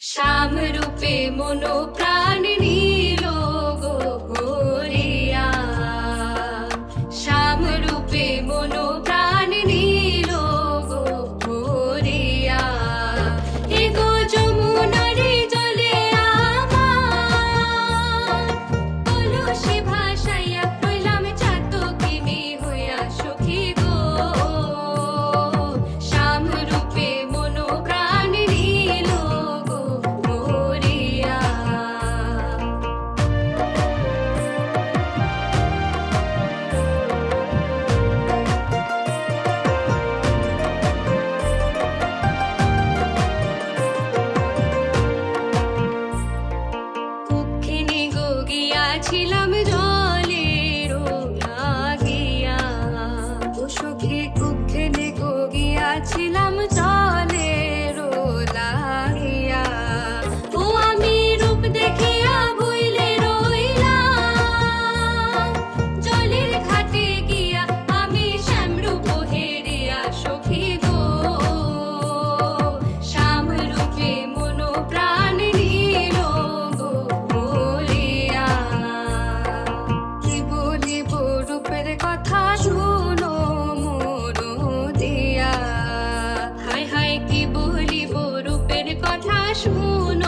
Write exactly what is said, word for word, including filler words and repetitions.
শ্যাম রূপে মনো প্রাণ নীল গো ভরিয়া, শ্যাম রূপে মনো প্রাণ নীল গো ভরিয়া। এ গো যমুনারে জলে আমার কলসি ভাসাইয়া রইলাম চাতকিনী হইয়া সখী গো। শ্যাম রূপে মনো প্রাণ নীল গো ভরিয়া। কুক্ষিনী গো গিয়াছিলাম জলের লাগিয়া, ও সখী কুক্ষিনী গো গিয়াছিলাম জলের লাগিয়া। ও আমি রূপ দেখিয়া ভুইলে রইলাম, জলের ঘাটে গিয়া আমি শ্যাম রূপ হেরিয়া সখী গো। শ্যাম রূপে মনো প্রাণ নীল গো ভরিয়া। কি বলিব রূপের কথা শুনো মন দিয়া, হায় হায় কি বলিব রূপের কথা শুনো